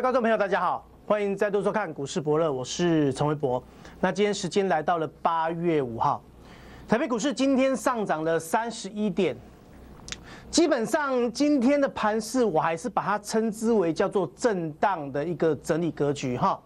观众朋友，大家好，欢迎再度收看股市伯乐，我是陈维博。那今天时间来到了8月5号，台北股市今天上涨了31点，基本上今天的盘势我还是把它称之为叫做震荡的一个整理格局哈。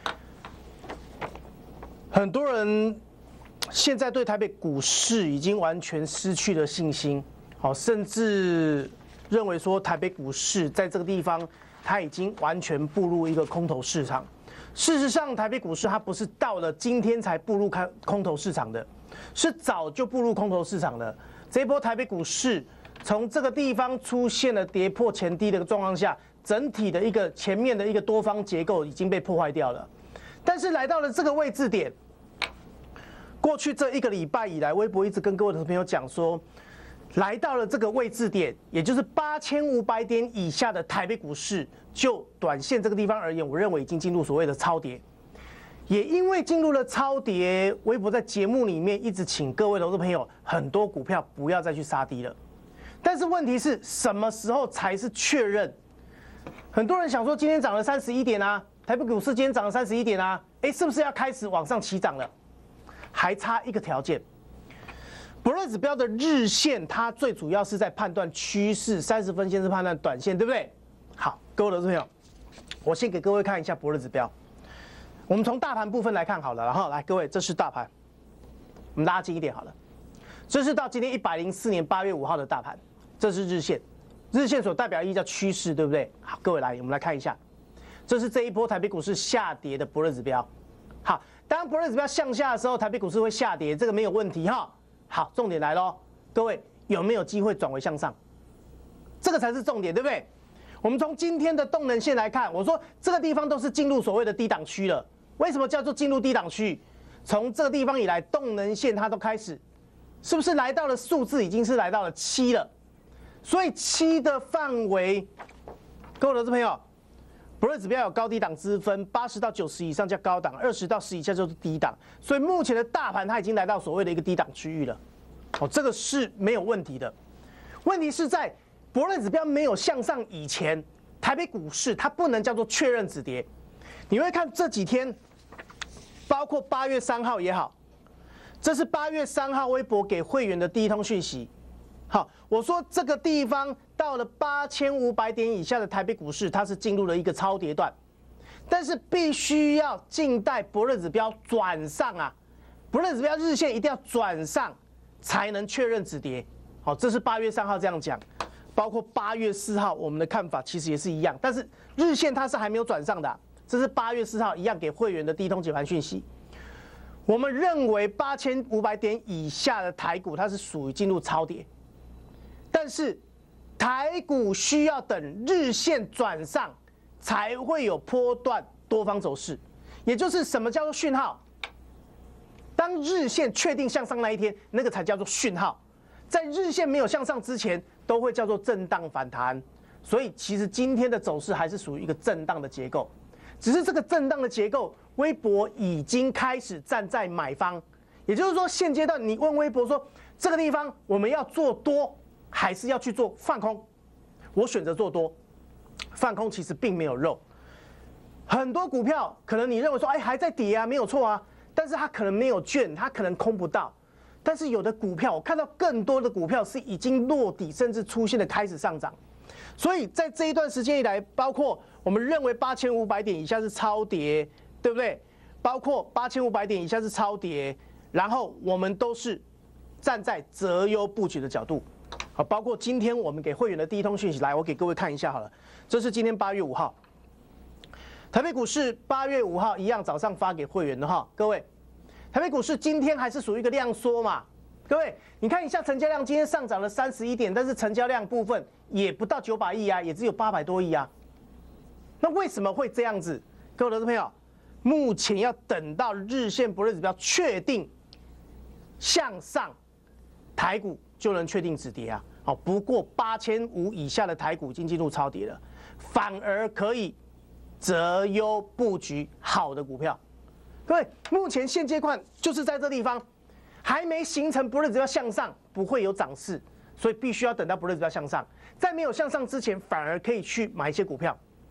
很多人现在对台北股市已经完全失去了信心，好，甚至认为说台北股市在这个地方它已经完全步入一个空头市场。事实上，台北股市它不是到了今天才步入空头市场的，是早就步入空头市场了。这一波台北股市从这个地方出现了跌破前低的一个状况下，整体的一个前面的一个多方结构已经被破坏掉了。但是来到了这个位置点，过去这1个礼拜以来，微博一直跟各位的朋友讲说，来到了这个位置点，也就是8500点以下的台北股市，就短线这个地方而言，我认为已经进入所谓的超跌。也因为进入了超跌，微博在节目里面一直请各位投资朋友，很多股票不要再去杀低了。但是问题是什么时候才是确认？很多人想说，今天涨了31点啊，台北股市今天涨了31点啊，是不是要开始往上起涨了？还差一个条件。伯乐指标的日线，它最主要是在判断趋势，30分线是判断短线，对不对？好，各位投资朋友，我先给各位看一下伯乐指标。我们从大盘部分来看好了，然后来，各位，这是大盘，我们拉近一点好了。这是到今天104年8月5号的大盘，这是日线，日线所代表意义叫趋势，对不对？好，各位来，我们来看一下，这是这一波台北股市下跌的伯乐指标。好，当伯乐指标向下的时候，台北股市会下跌，这个没有问题哈。好，重点来咯，各位有没有机会转为向上？这个才是重点，对不对？我们从今天的动能线来看，我说这个地方都是进入所谓的低档区了。为什么叫做进入低档区？从这个地方以来，动能线它都开始，是不是来到了数字已经是来到了7了？所以7的范围，各位投资朋友，伯乐指标有高低档之分，80到90以上叫高档，20到10以下就是低档。所以目前的大盘它已经来到所谓的一个低档区域了，这个是没有问题的。问题是在伯乐指标没有向上以前，台北股市它不能叫做确认止跌。你会看这几天，包括8月3号也好，这是8月3号微博给会员的第一通讯息。好，我说这个地方到了8500点以下的台北股市，它是进入了一个超跌段，但是必须要静待伯乐指标转上啊，伯乐指标日线一定要转上才能确认止跌。好，这是8月3号这样讲，包括8月4号我们的看法其实也是一样，但是日线它是还没有转上的，这是8月4号一样给会员的第一通解盘讯息。我们认为8500点以下的台股它是属于进入超跌。但是台股需要等日线转上，才会有波段多方走势。也就是什么叫做讯号？当日线确定向上那一天，那个才叫做讯号。在日线没有向上之前，都会叫做震荡反弹。所以其实今天的走势还是属于一个震荡的结构，只是这个震荡的结构，微博已经开始站在买方。也就是说，现阶段你问微博说，这个地方我们要做多，还是要去做放空？我选择做多，放空其实并没有肉。很多股票可能你认为说，还在跌啊，没有错啊，但是它可能没有券，它可能空不到。但是有的股票，我看到更多的股票是已经落底，甚至出现了开始上涨。所以在这一段时间以来，包括我们认为8500点以下是超跌，对不对？包括8500点以下是超跌，然后我们都是站在择优布局的角度。好，包括今天我们给会员的第一通讯息，来，我给各位看一下好了。这是今天8月5号，台北股市8月5号一样早上发给会员的哈，各位，台北股市今天还是属于一个量缩嘛，各位，你看一下成交量，今天上涨了31点，但是成交量部分也不到900亿啊，也只有800多亿啊。那为什么会这样子？各位投资朋友，目前要等到日线伯乐指标确定向上，台股就能确定止跌啊。好，不过8500以下的台股已经进入超跌了，反而可以择优布局好的股票。各位，目前现阶段就是在这地方，还没形成伯乐指标向上，不会有涨势，所以必须要等到伯乐指标向上。在没有向上之前，反而可以去买一些股票。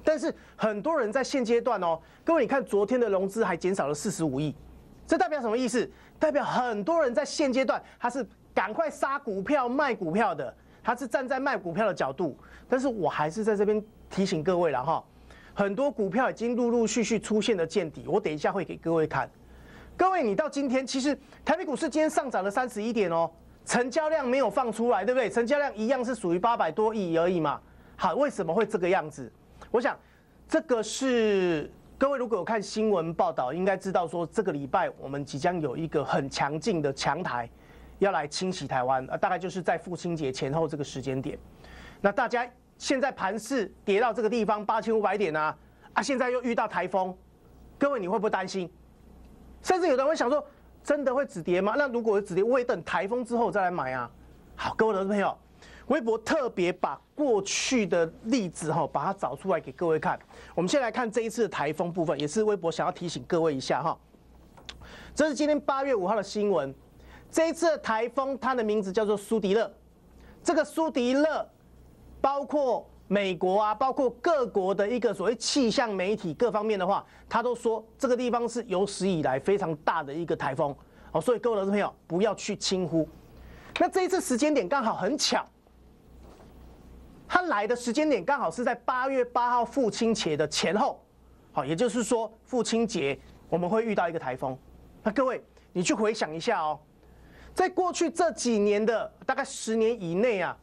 但是很多人在现阶段哦，各位你看昨天的融资还减少了45亿，这代表什么意思？代表很多人在现阶段他是赶快杀股票卖股票的，他是站在卖股票的角度。但是我还是在这边提醒各位了哈，很多股票已经陆陆续续出现了见底，我等一下会给各位看。各位，你到今天其实台北股市今天上涨了31点哦，成交量没有放出来，对不对？成交量一样是属于800多亿而已嘛。好，为什么会这个样子？我想这个是各位如果有看新闻报道，应该知道说这个礼拜我们即将有一个很强劲的强台要来侵袭台湾，大概就是在父亲节前后这个时间点。那大家现在盘势跌到这个地方8500点啊，现在又遇到台风，各位你会不会担心？甚至有人会想说，真的会止跌吗？那如果止跌，我也等台风之后再来买啊。好，各位的朋友，微博特别把过去的例子把它找出来给各位看。我们先来看这一次的台风部分，也是微博想要提醒各位一下哈。这是今天8月5号的新闻，这一次的台风它的名字叫做苏迪勒，这个苏迪勒。包括美国啊，包括各国的一个所谓气象媒体各方面的话，他都说这个地方是有史以来非常大的一个台风，所以各位投资朋友不要去轻忽。那这一次时间点刚好很巧，它来的时间点刚好是在8月8号父亲节的前后，也就是说父亲节我们会遇到一个台风。那各位你去回想一下哦，在过去这几年的大概10年以内啊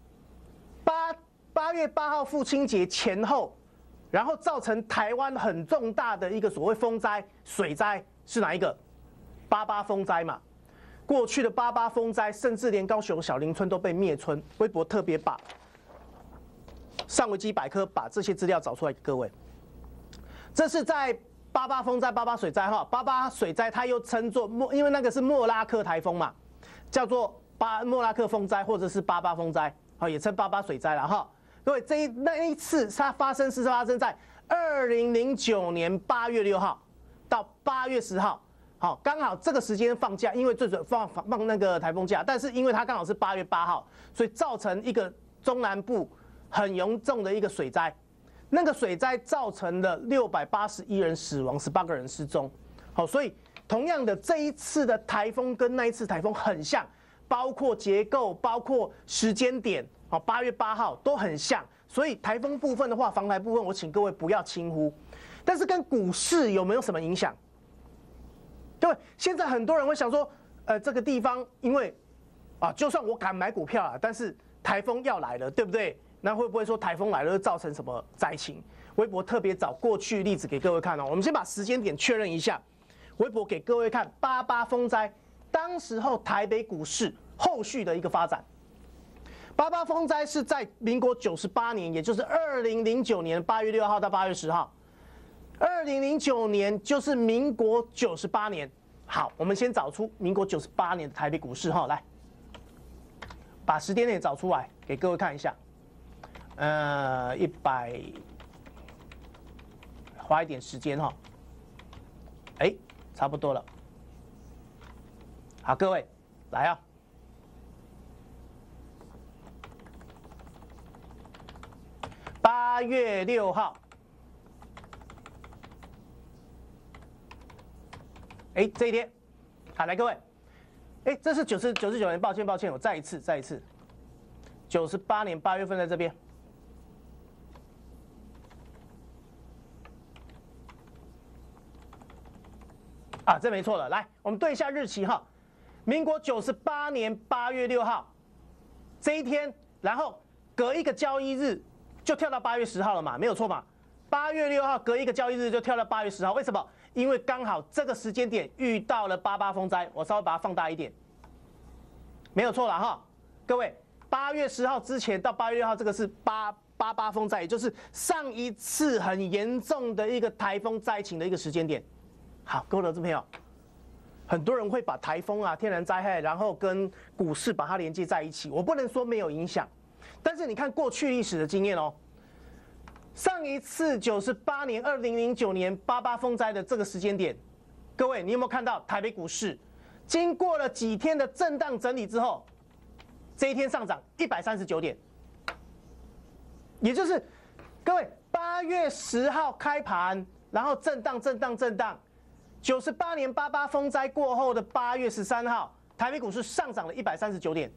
，8月8号父亲节前后，然后造成台湾很重大的一个所谓风灾、水灾是哪一个？88风灾嘛。过去的88风灾，甚至连高雄小林村都被灭村。微博特别把上维基百科把这些资料找出来给各位。这是在88风灾、88水灾哈，88水灾它又称作因为那个是莫拉克台风嘛，叫做莫拉克风灾或者是88风灾，也称88水灾了哈。各位，那一次它发生是发生在2009年8月6号到8月10号，好，刚好这个时间放假，因为最准放那个台风假，但是因为它刚好是8月8号，所以造成一个中南部很严重的一个水灾，那个水灾造成了681人死亡，18个人失踪。好，所以同样的这一次的台风跟那一次台风很像，包括结构，包括时间点。8月8号都很像，所以台风部分的话，防台部分我请各位不要轻忽。但是跟股市有没有什么影响？各位，现在很多人会想说，这个地方因为就算我敢买股票啊，但是台风要来了，对不对？那会不会说台风来了会造成什么灾情？微博特别找过去例子给各位看哦。我们先把时间点确认一下，微博给各位看88风灾当时候台北股市后续的一个发展。88风灾是在民国98年，也就是2009年8月6号到8月10号。2009年就是民国98年。好，我们先找出民国98年的台北股市哈，来，把时间点找出来给各位看一下。100，花一点时间哈。差不多了。好，各位来啊。8月6号，这一天，好，来各位，这是99年，抱歉，我再一次，98年8月份在这边，这没错了，来，我们对一下日期哈，民国98年8月6号这一天，然后隔一个交易日。就跳到8月10号了嘛，没有错嘛。8月6号隔一个交易日就跳到8月10号，为什么？因为刚好这个时间点遇到了88风灾，我稍微把它放大一点，没有错了哈。各位，8月10号之前到8月6号，这个是88风灾，也就是上一次很严重的一个台风灾情的一个时间点。好，各位投资朋友，很多人会把台风天然灾害，然后跟股市把它连接在一起，我不能说没有影响。但是你看过去历史的经验哦，上一次98年、2009年88风灾的这个时间点，各位你有没有看到台北股市经过了几天的震荡整理之后，这一天上涨139点，也就是各位 8月10号开盘，然后震荡，98年88风灾过后的8月13号，台北股市上涨了139点。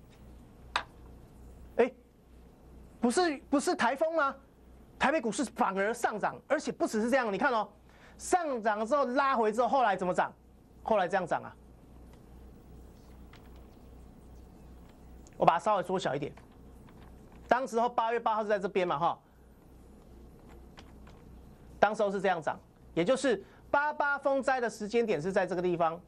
不是台风吗？台北股市反而上涨，而且不只是这样，你看哦，上涨之后拉回之后，后来怎么涨？后来这样涨啊。我把它稍微缩小一点。当时候8月8号是在这边嘛，哈。当时候是这样涨，也就是88风灾的时间点是在这个地方。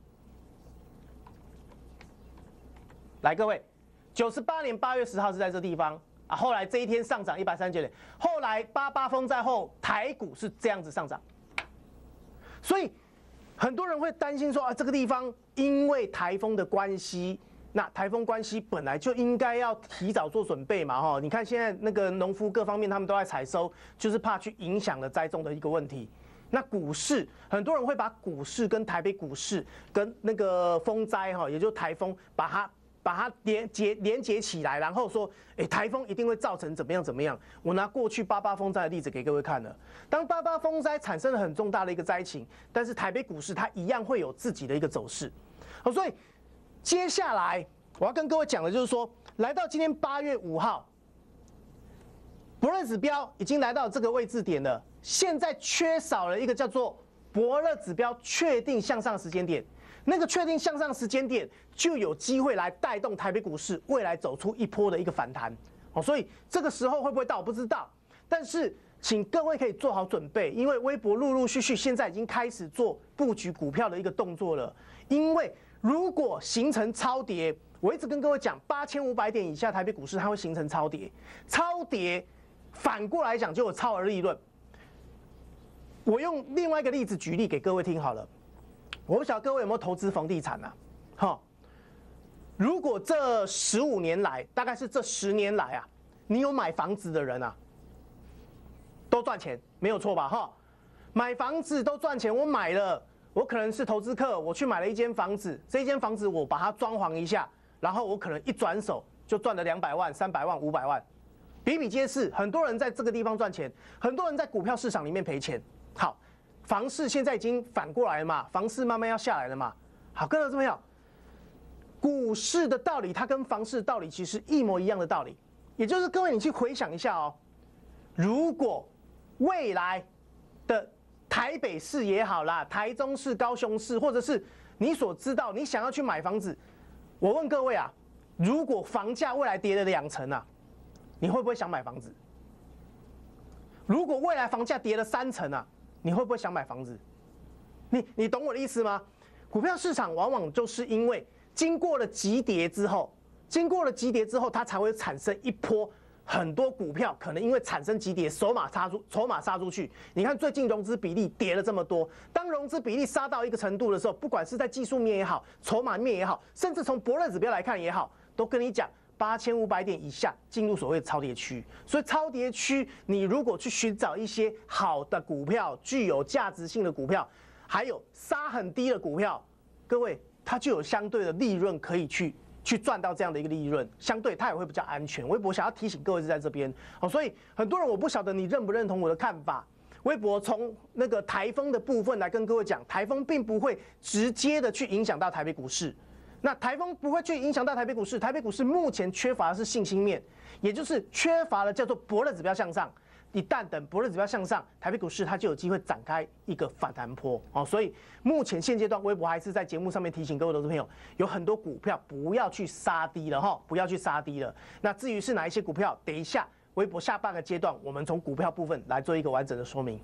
来，各位，98年8月10号是在这地方啊。后来这一天上涨139点，后来88风灾后，台股是这样子上涨。所以很多人会担心说啊，这个地方因为台风的关系。那台风关系本来就应该要提早做准备嘛，哈！你看现在那个农夫各方面他们都在采收，就是怕去影响了栽种的一个问题。那股市很多人会把股市跟台北股市跟那个风灾哈，也就是台风把它连接起来，然后说，台风一定会造成怎么样？我拿过去88风灾的例子给各位看了。当88风灾产生了很重大的一个灾情，但是台北股市它一样会有自己的一个走势，好，所以。接下来我要跟各位讲的就是说，来到今天8月5号，伯乐指标已经来到这个位置点了。现在缺少了一个叫做伯乐指标确定向上时间点，那个确定向上时间点就有机会来带动台北股市未来走出一波的一个反弹。所以这个时候会不会到我不知道，但是请各位可以做好准备，因为微博陆陆续续现在已经开始做布局股票的一个动作了，因为。如果形成超跌，我一直跟各位讲，8500点以下台北股市它会形成超跌，超跌反过来讲就有超额利润。我用另外一个例子举例给各位听好了，我不晓得各位有没有投资房地产啊？哈，如果这15年来，大概是这10年来啊，你有买房子的人啊，都赚钱，没有错吧？哈，买房子都赚钱，我买了。我可能是投资客，我去买了一间房子，这间房子我把它装潢一下，然后我可能一转手就赚了200万、300万、500万，比比皆是。很多人在这个地方赚钱，很多人在股票市场里面赔钱。好，房市现在已经反过来了嘛，房市慢慢要下来了嘛。好，各位投资朋友，股市的道理它跟房市的道理其实一模一样的道理，也就是各位你去回想一下哦，如果未来的台北市也好啦，台中市、高雄市，或者是你所知道你想要去买房子，我问各位啊，如果房价未来跌了2成啊，你会不会想买房子？如果未来房价跌了3成啊，你会不会想买房子？你懂我的意思吗？股票市场往往就是因为经过了急跌之后，它才会产生一波。很多股票可能因为产生急跌，筹码杀出去。你看最近融资比例跌了这么多，当融资比例杀到一个程度的时候，不管是在技术面也好，筹码面也好，甚至从伯乐指标来看也好，都跟你讲8500点以下进入所谓的超跌区。所以超跌区，你如果去寻找一些好的股票、具有价值性的股票，还有杀很低的股票，各位它就有相对的利润可以去赚到这样的一个利润，相对它也会比较安全。微博想要提醒各位是在这边，所以很多人我不晓得你认不认同我的看法。微博从那个台风的部分来跟各位讲，台风并不会直接的去影响到台北股市。那台风不会去影响到台北股市，台北股市目前缺乏的是信心面，也就是缺乏了叫做伯乐指标向上。一旦等伯乐指标向上，台北股市它就有机会展开一个反弹波哦。所以目前现阶段，微博还是在节目上面提醒各位投资朋友，有很多股票不要去杀低了哈，不要去杀低了。那至于是哪一些股票，等一下微博下半个阶段，我们从股票部分来做一个完整的说明。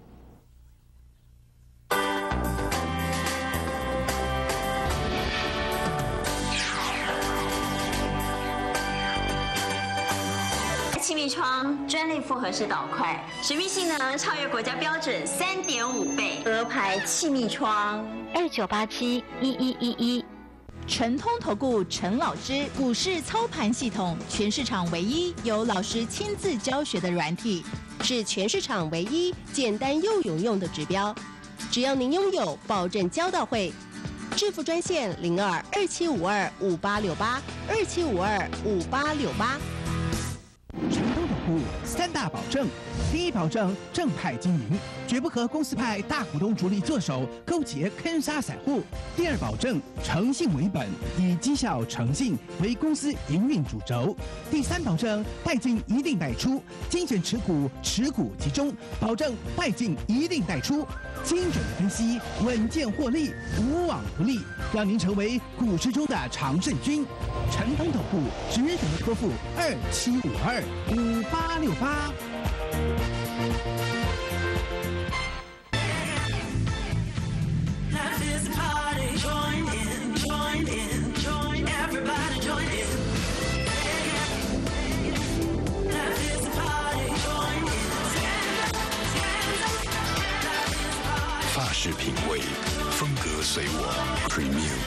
气密窗专利复合式导块，使密性能超越国家标准3.5倍。鹅牌气密窗 29871111。陈通投顾陈老师股市操盘系统，全市场唯一由老师亲自教学的软体， 是全市场唯一简单又有用的指标。只要您拥有，保证交到会。致富专线0227525868，27525868。 陈通投顾 3大保证：第一保证正派经营，绝不和公司派大股东主力做手，勾结坑杀散户；第二保证诚信为本，以绩效诚信为公司营运主轴；第三保证带进一定带出，精选持股，持股集中，保证带进一定带出。精准的分析，稳健获利，无往不利，让您成为股市中的常胜军。陈通投顾值得托付27525868。 法式品味，风格随我 Premium。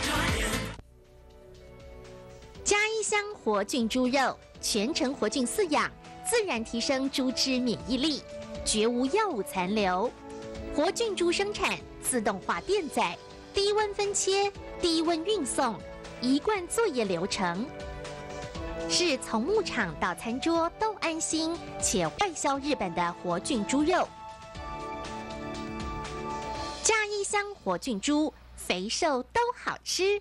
嘉一香活菌猪肉，全程活菌饲养，自然提升猪只免疫力，绝无药物残留。活菌猪生产自动化电载，低温分切，低温运送，一贯作业流程，是从牧场到餐桌都安心，且外销日本的活菌猪肉。嘉一香活菌猪，肥瘦都好吃。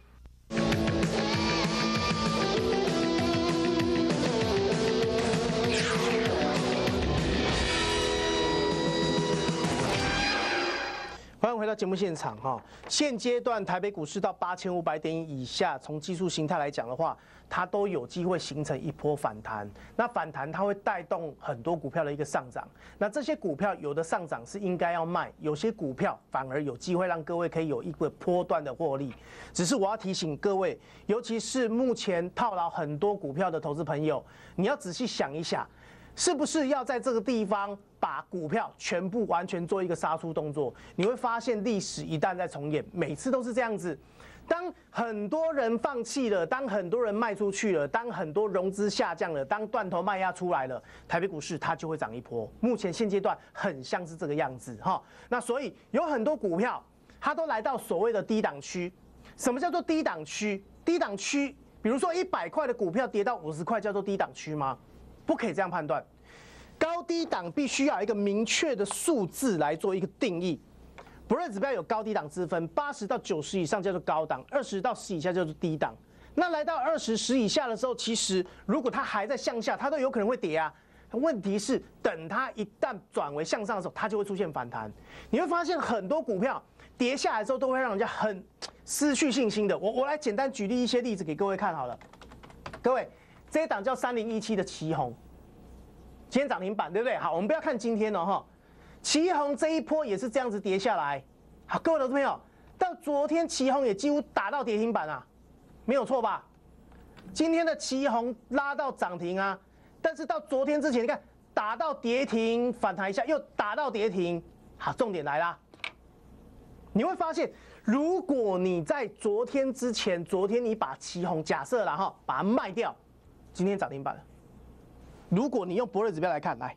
欢迎回到节目现场哈。现阶段台北股市到8500点以下，从技术形态来讲的话，它都有机会形成一波反弹。那反弹它会带动很多股票的一个上涨。那这些股票有的上涨是应该要卖，有些股票反而有机会让各位可以有一个波段的获利。只是我要提醒各位，尤其是目前套牢很多股票的投资朋友，你要仔细想一下。是不是要在这个地方把股票全部完全做一个杀出动作？你会发现历史一旦在重演，每次都是这样子。当很多人放弃了，当很多人卖出去了，当很多融资下降了，当断头卖压出来了，台北股市它就会涨一波。目前现阶段很像是这个样子哈。那所以有很多股票它都来到所谓的低档区。什么叫做低档区？低档区，比如说100块的股票跌到50块，叫做低档区吗？不可以这样判断，高低档必须要有一个明确的数字来做一个定义。博瑞指标有高低档之分，80到90以上叫做高档，20到10以下叫做低档。那来到20、10以下的时候，其实如果它还在向下，它都有可能会跌啊。问题是，等它一旦转为向上的时候，它就会出现反弹。你会发现很多股票跌下来之后，都会让人家很失去信心的。我来简单举例一些例子给各位看好了，各位。这一档叫3017的奇鋐，今天涨停板，对不对？好，我们不要看今天哦，哈，奇鋐这一波也是这样子跌下来。好，各位投资朋友，到昨天奇鋐也几乎打到跌停板啊，没有错吧？今天的奇鋐拉到涨停啊，但是到昨天之前，你看打到跌停，反弹一下又打到跌停。好，重点来啦，你会发现。如果你在昨天之前，昨天你把奇鋐假设了哈，把它卖掉。今天涨停板了。如果你用博瑞指标来看，来，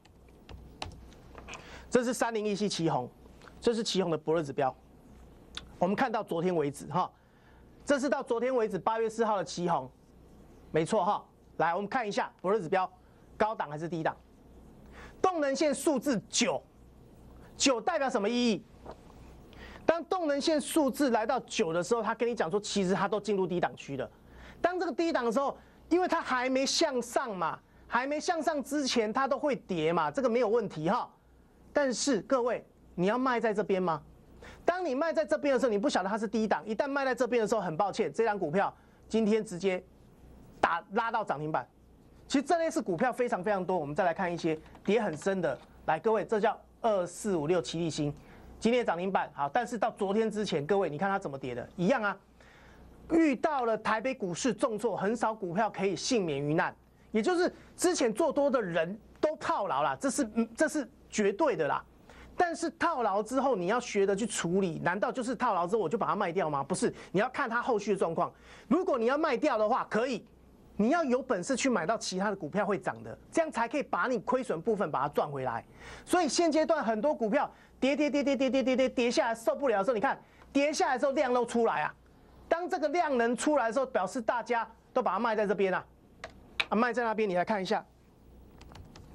这是3017奇鋐，这是奇鋐的博瑞指标。我们看到昨天为止哈，这是到昨天为止8月4号的奇鋐，没错哈。来，我们看一下博瑞指标，高档还是低档？动能线数字9代表什么意义？当动能线数字来到9的时候，他跟你讲说，其实它都进入低档区了。当这个低档的时候，因为它还没向上嘛，还没向上之前它都会跌嘛，这个没有问题哈。但是各位，你要卖在这边吗？当你卖在这边的时候，你不晓得它是低档，一旦卖在这边的时候，很抱歉，这张股票今天直接拉到涨停板。其实这类似股票非常非常多，我们再来看一些跌很深的。来，各位，这叫2456奇力新，今天涨停板好，但是到昨天之前，各位你看它怎么跌的，一样啊。遇到了台北股市重挫，很少股票可以幸免于难，也就是之前做多的人都套牢了，这是绝对的啦。但是套牢之后，你要学着去处理，难道就是套牢之后我就把它卖掉吗？不是，你要看它后续的状况。如果你要卖掉的话，可以，你要有本事去买到其他的股票会涨的，这样才可以把你亏损部分把它赚回来。所以现阶段很多股票跌下来受不了的时候，你看跌下来之后量都出来啊。当这个量能出来的时候，表示大家都把它卖在这边啊，卖在那边，你来看一下，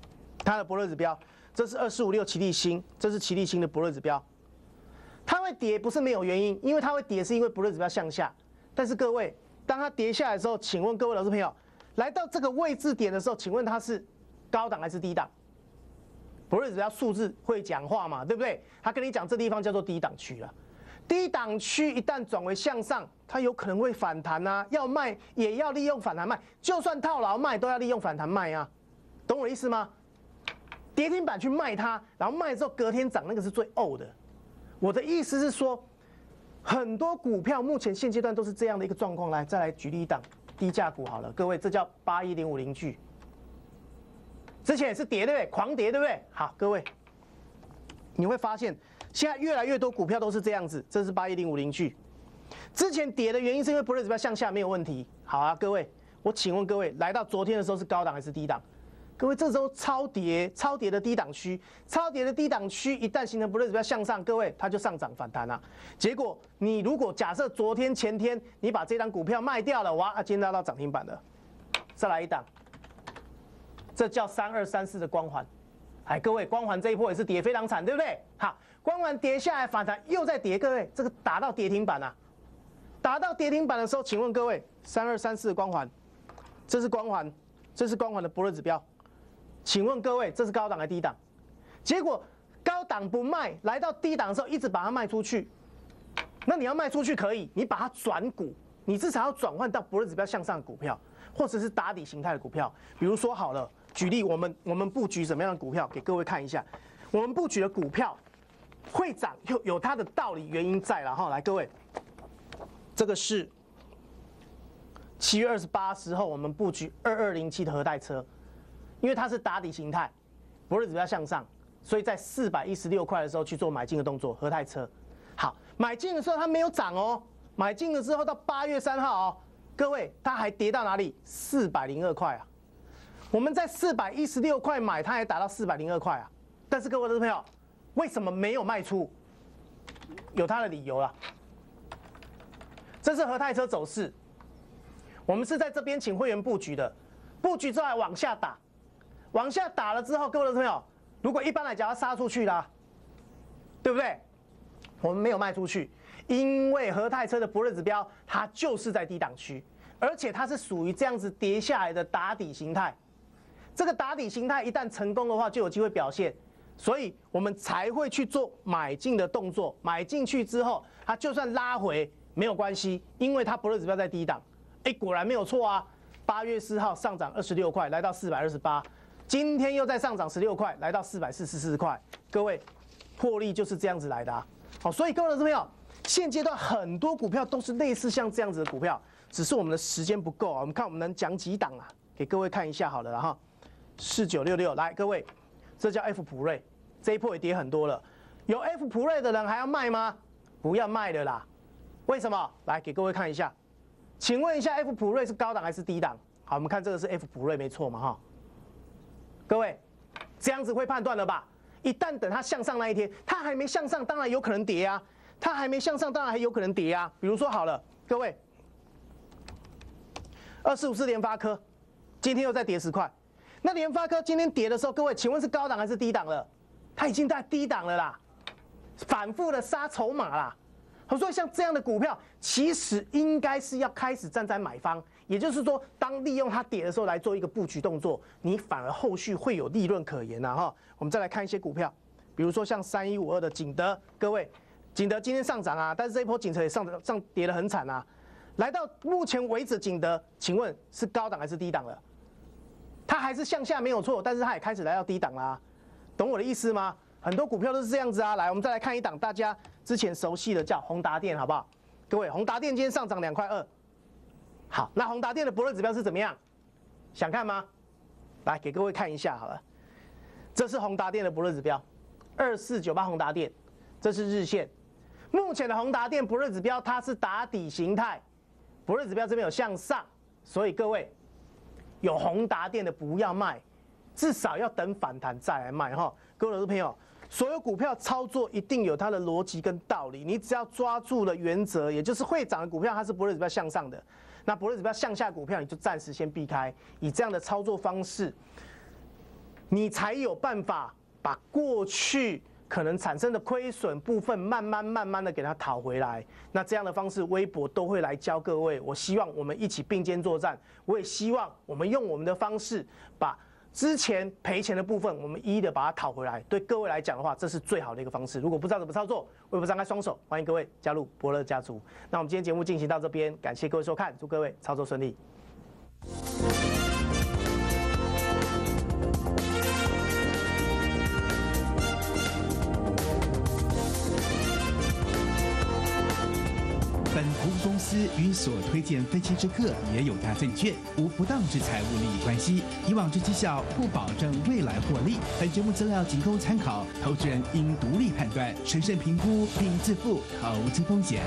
它的伯乐指标，这是2456奇力新，这是奇力新的伯乐指标。它会跌不是没有原因，因为它会跌是因为伯乐指标向下。但是各位，当它跌下来的时候，请问各位老师朋友，来到这个位置点的时候，请问它是高档还是低档？伯乐指标数字会讲话嘛，对不对？他跟你讲这地方叫做低档区了。低档区一旦转为向上，它有可能会反弹啊，要卖也要利用反弹卖，就算套牢卖都要利用反弹卖啊，懂我的意思吗？跌停板去卖它，然后卖之后隔天涨，那个是最呕的。我的意思是说，很多股票目前现阶段都是这样的一个状况。来，再来举例一档低价股好了，各位，这叫81050巨，之前也是跌对不对？狂跌对不对？好，各位，你会发现现在越来越多股票都是这样子。这是81050巨，之前跌的原因是因为伯乐指标向下没有问题。好啊，各位，我请问各位，来到昨天的时候是高档还是低档？各位，这时候超跌的低档区，超跌的低档区一旦形成伯乐指标向上，各位它就上涨反弹了。结果你如果假设昨天前天你把这张股票卖掉了，哇，今天拉到涨停板了。再来一档，这叫3234的光环。哎，各位，光环这一波也是跌非常惨，对不对？好，光环跌下来反弹又在跌，各位，这个打到跌停板啊！打到跌停板的时候，请问各位，3234的光环，这是光环，这是光环的伯乐指标。请问各位，这是高档还是低档？结果高档不卖，来到低档的时候一直把它卖出去。那你要卖出去可以，你把它转股，你至少要转换到伯乐指标向上的股票，或者是打底形态的股票。比如说好了，举例我们布局什么样的股票，给各位看一下。我们布局的股票会涨，有它的道理原因在了哈。来，各位，这个是7月28时候我们布局2207的和泰车。因为它是打底形态，伯乐指标向上，所以在416块的时候去做买进的动作。和泰车，好，买进的时候它没有涨哦，买进了之后到8月3号哦，各位它还跌到哪里？402块啊！我们在416块买，它还打到402块啊！但是各位的朋友，为什么没有卖出？有它的理由啦。这是和泰车走势，我们是在这边请会员布局的，布局之后还往下打。往下打了之后，各位的朋友，如果一般来讲要杀出去啦，对不对？我们没有卖出去，因为和泰车的伯乐指标它就是在低档区，而且它是属于这样子跌下来的打底形态。这个打底形态一旦成功的话，就有机会表现，所以我们才会去做买进的动作。买进去之后，它就算拉回没有关系，因为它伯乐指标在低档。哎，果然没有错啊！8月4号上涨26块，来到428。今天又再上涨16块，来到444块。各位，获利就是这样子来的啊！好，所以各位朋友，现阶段很多股票都是类似像这样子的股票，只是我们的时间不够啊。我们看我们能讲几档啊？给各位看一下好了啦哈。4966，来各位，这叫 F 普瑞，这一波也跌很多了。有 F 普瑞的人还要卖吗？不要卖了啦。为什么？来给各位看一下，请问一下 F 普瑞是高档还是低档？好，我们看这个是 F 普瑞没错嘛哈。各位，这样子会判断了吧？一旦等它向上那一天，它还没向上，当然有可能跌啊。它还没向上，当然还有可能跌啊。比如说好了，各位，2454联发科，今天又再跌10块。那联发科今天跌的时候，各位，请问是高档还是低档了？它已经在低档了啦，反复的杀筹码啦。所以像这样的股票，其实应该是要开始站在买方。也就是说，当利用它跌的时候来做一个布局动作，你反而后续会有利润可言呐哈。我们再来看一些股票，比如说像3152的景德，各位，景德今天上涨啊，但是这一波景德也上跌得很惨啊。来到目前为止，景德，请问是高档还是低档了？它还是向下没有错，但是它也开始来到低档啦，懂我的意思吗？很多股票都是这样子啊。来，我们再来看一档大家之前熟悉的，叫宏达电，好不好？各位，宏达电今天上涨2.2块。好，那宏达电的伯乐指标是怎么样？想看吗？来给各位看一下好了，这是宏达电的伯乐指标，2498宏达电，这是日线。目前的宏达电伯乐指标它是打底形态，伯乐指标这边有向上，所以各位有宏达电的不要卖，至少要等反弹再来卖哈。各位投资朋友，所有股票操作一定有它的逻辑跟道理，你只要抓住了原则，也就是会涨的股票它是伯乐指标向上的。那伯乐指标向下股票，你就暂时先避开，以这样的操作方式， 你才有办法把过去可能产生的亏损部分慢慢的给它讨回来。那这样的方式，微博都会来教各位。我希望我们一起并肩作战，我也希望我们用我们的方式把之前赔钱的部分，我们一一的把它讨回来。对各位来讲的话，这是最好的一个方式。如果不知道怎么操作，微博张开双手，欢迎各位加入伯乐家族。那我们今天节目进行到这边，感谢各位收看，祝各位操作顺利。 本投资公司与所推荐分期之客也有大证券，无不当之财务利益关系。以往之绩效不保证未来获利。本节目资料仅供参考，投资人应独立判断、审慎评估并自负投资风险。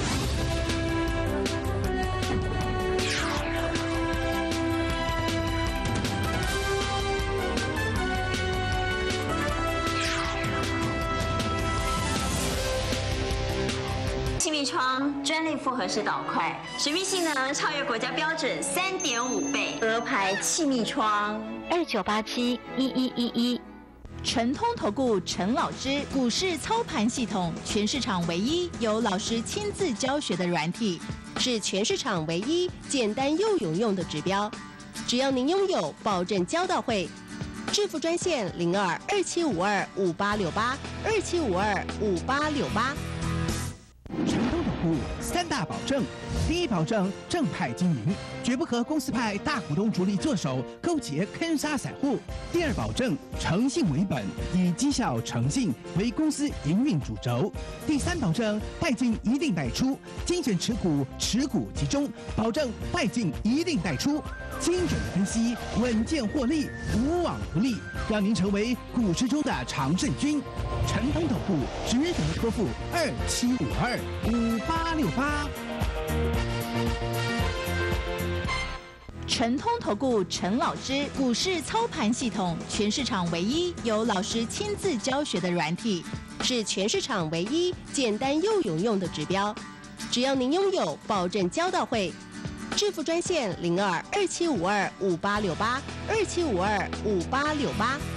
气密窗专利复合式导块，水密性能超越国家标准3.5倍。鹅牌气密窗 29871111。陈通投顾陈老师股市操盘系统，全市场唯一由老师亲自教学的软体， 是全市场唯一简单又有用的指标。只要您拥有，保证交到会。致富专线0227525868，27525868。 成功投顾3大保证：第一保证正派经营，绝不和公司派大股东主力做手勾结坑杀散户；第二保证诚信为本，以绩效诚信为公司营运主轴；第三保证带进一定带出，精选持股，持股集中，保证带进一定带出。精准的分析，稳健获利，无往不利，让您成为股市中的常胜军。陈通投顾值得托付27525868。 陈通投顾陈老师股市操盘系统，全市场唯一由老师亲自教学的软体， 是全市场唯一简单又有用的指标。只要您拥有，保证交到会。致富专线0227525868，27525868。